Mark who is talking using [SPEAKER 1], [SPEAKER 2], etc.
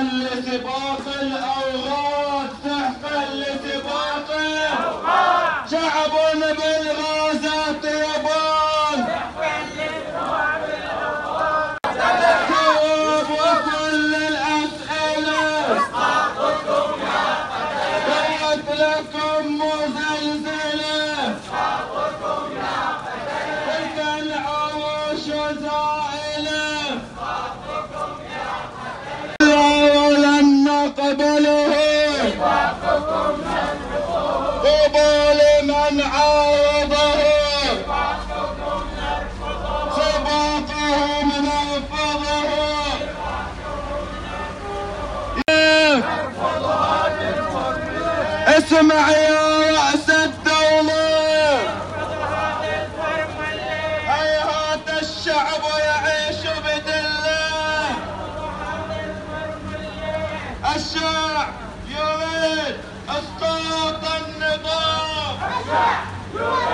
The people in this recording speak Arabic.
[SPEAKER 1] سحقا لسباق الأوغاد، سحقا لسباق الأوغاد، شعب بالغازات يبان، جواب وكل الأسئلة، إسقاطكم يا قتلة، قتلكم مزلزلة، إسقاطكم يا قتلة، تلك العروش زائلة، إسقاطكم يا قتلة، ولن نقبله، إسقاطكم نرفضه، طوبى لمن عارضه، إسقاطكم نرفضه، سباقهم نرفضه، اسمع يا رأس الدولة، هيهات الشعب يعيش بدله، الشعب يريد اسقاط النظام، الشعب يريد